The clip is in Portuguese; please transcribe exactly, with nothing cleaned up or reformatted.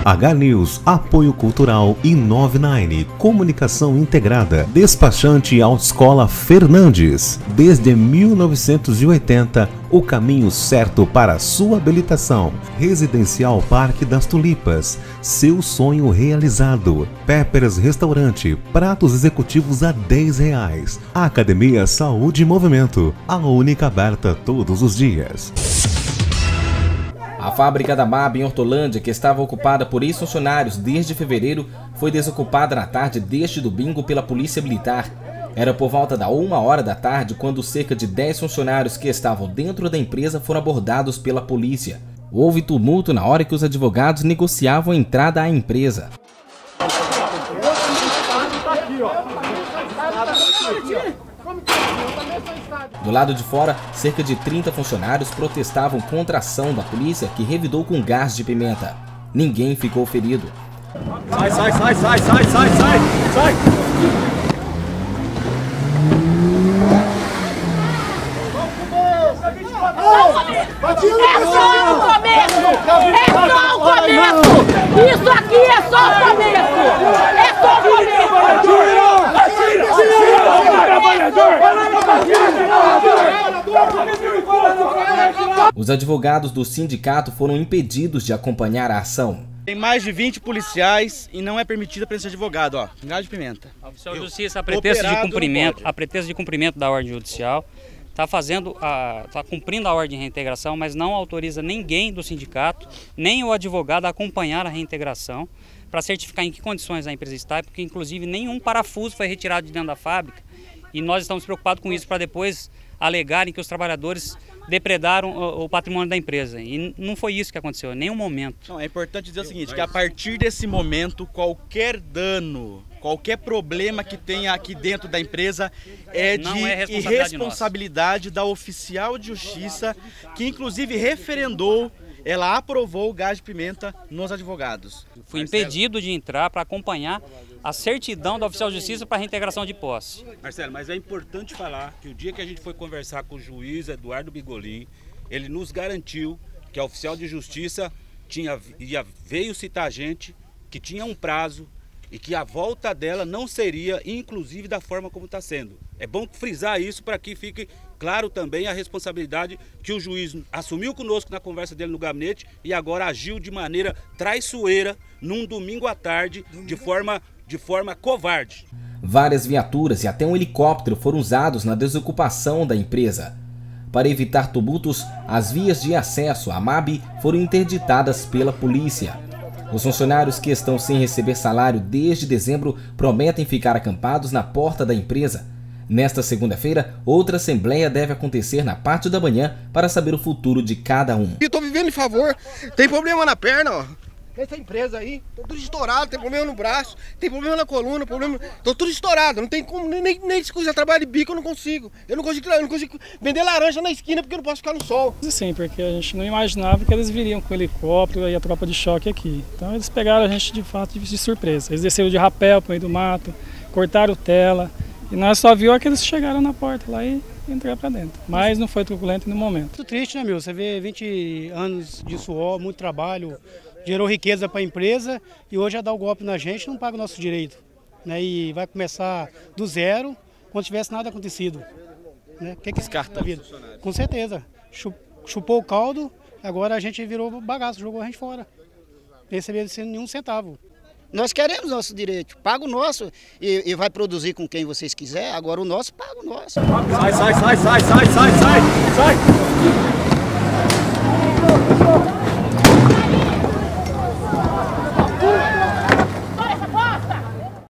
H News, Apoio Cultural e nove nove, Comunicação Integrada. Despachante Autoescola Fernandes. Desde mil novecentos e oitenta, o caminho certo para a sua habilitação. Residencial Parque das Tulipas. Seu sonho realizado. Peppers Restaurante. Pratos executivos a dez reais. Academia Saúde e Movimento. A única aberta todos os dias. A fábrica da M A B em Hortolândia, que estava ocupada por ex-funcionários desde fevereiro, foi desocupada na tarde deste domingo pela Polícia Militar. Era por volta da uma hora da tarde quando cerca de dez funcionários que estavam dentro da empresa foram abordados pela polícia. Houve tumulto na hora que os advogados negociavam a entrada à empresa. Do lado de fora, cerca de trinta funcionários protestavam contra a ação da polícia, que revidou com gás de pimenta. Ninguém ficou ferido. Sai, sai, sai, sai, sai, sai, sai, sai! É só o começo! É só o começo! Isso aqui é só o começo! É só o começo! Os advogados do sindicato foram impedidos de acompanhar a ação. Tem mais de vinte policiais e não é permitida a presença de advogado, ó. Gás de pimenta. A oficial de justiça, a pretexto de cumprimento, a pretexto de cumprimento da ordem judicial, está fazendo, está cumprindo a ordem de reintegração, mas não autoriza ninguém do sindicato, nem o advogado a acompanhar a reintegração, para certificar em que condições a empresa está, porque inclusive nenhum parafuso foi retirado de dentro da fábrica e nós estamos preocupados com isso para depois alegarem que os trabalhadores depredaram o, o patrimônio da empresa. E não foi isso que aconteceu, em nenhum momento. Não, é importante dizer o seguinte, que a partir desse momento, qualquer dano, qualquer problema que tenha aqui dentro da empresa é de é responsabilidade irresponsabilidade da oficial de justiça, que inclusive referendou, ela aprovou o gás de pimenta nos advogados. Fui impedido de entrar para acompanhar a certidão da oficial de justiça para a reintegração de posse. Marcelo, mas é importante falar que o dia que a gente foi conversar com o juiz Eduardo Bigolin, ele nos garantiu que a oficial de justiça tinha, ia, veio citar a gente, que tinha um prazo e que a volta dela não seria, inclusive, da forma como está sendo. É bom frisar isso para que fique claro também a responsabilidade que o juiz assumiu conosco na conversa dele no gabinete e agora agiu de maneira traiçoeira num domingo à tarde, de forma, de forma covarde. Várias viaturas e até um helicóptero foram usados na desocupação da empresa. Para evitar tumultos, as vias de acesso à M A B foram interditadas pela polícia. Os funcionários que estão sem receber salário desde dezembro prometem ficar acampados na porta da empresa. Nesta segunda-feira, outra assembleia deve acontecer na parte da manhã para saber o futuro de cada um. Eu tô vivendo em favor, tem problema na perna, ó. Essa empresa aí, tô tudo estourado, tem problema no braço, tem problema na coluna, problema... Tô tudo estourado, não tem como, nem, nem, nem se quiser trabalhar de bico eu não consigo. Eu não consigo, eu não consigo vender laranja na esquina porque eu não posso ficar no sol. Sim, porque a gente não imaginava que eles viriam com helicóptero e a tropa de choque aqui. Então eles pegaram a gente de fato de, de surpresa. Eles desceram de rapel pro meio do mato, cortaram tela e nós só viu que eles chegaram na porta lá e entraram para dentro. Mas não foi truculento no momento. Muito triste, né, meu? Você vê vinte anos de suor, muito trabalho, gerou riqueza para a empresa e hoje já dá o golpe na gente, não paga o nosso direito, né? E vai começar do zero, quando tivesse nada acontecido, né? Que que Descarta a vida? Com certeza. Chupou o caldo, agora a gente virou bagaço, jogou a gente fora. Recebeu sem nenhum centavo. Nós queremos nosso direito, paga o nosso e, e vai produzir com quem vocês quiserem, agora o nosso paga o nosso. Sai, sai, sai, sai, sai, sai, sai, sai!